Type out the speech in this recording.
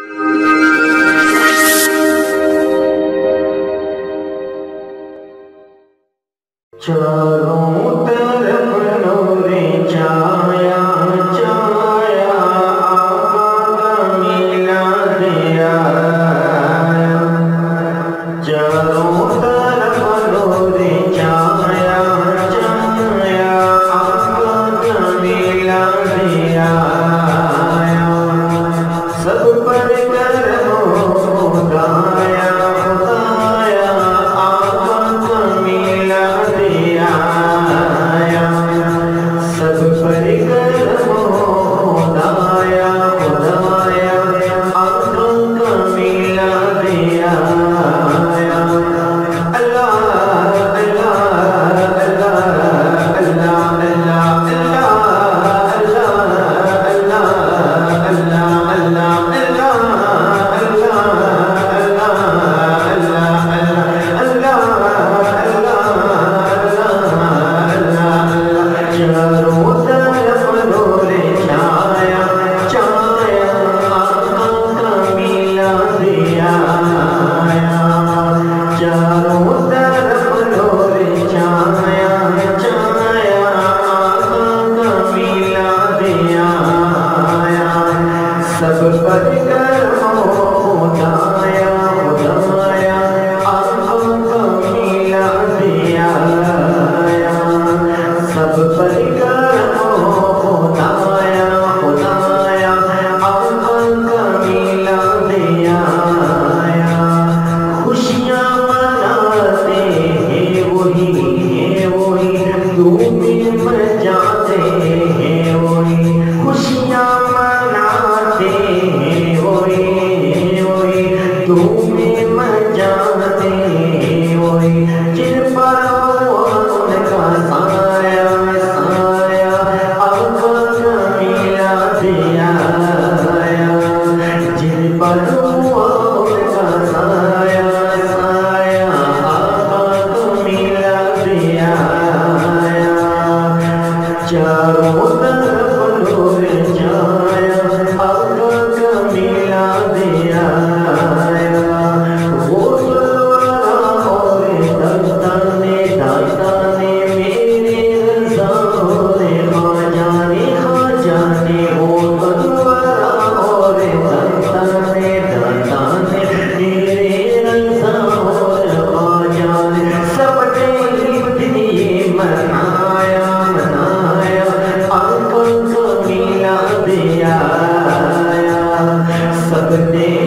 चारों तरफ नूरे छाया छाया, आका का मिलाद आया। चारों तरफ नूरे छाया छाया, आका का मिलाद आया। सब पर करम खुदाया खुदाया, आका का मिलाद आया। सब पर करम खुदाया खुदाया, आका का मिलाद आया। अल्लाह अल्लाह अल्लाह अल्लाह सब पर करम खुदाया खुदाया, आका का मिलाद आया। सब पर करम खुदाया खुदाया, आका का मिलाद आया। खुशियाँ मनाते हैं वही धूम मचाते हैं वही। खुशियाँ मनाते हैं वही धूम मचाते हैं वही। जिन पर उनका साया साया, आका का मिलाद आया। जिन पर उनका साया साया, आका का मिलाद आया। चारों तरफ नूर छाया, आका का मिलाद आया। वो तलवारा और दास्ताने दास्ताने मेरे रज़ा और ख़ाजाने। वो तलवारा और दास्ताने दास्ताने मेरे रज़ा और ख़ाजाने। सबने ये मनाया मनाया, आका का मिलाद आया। सबने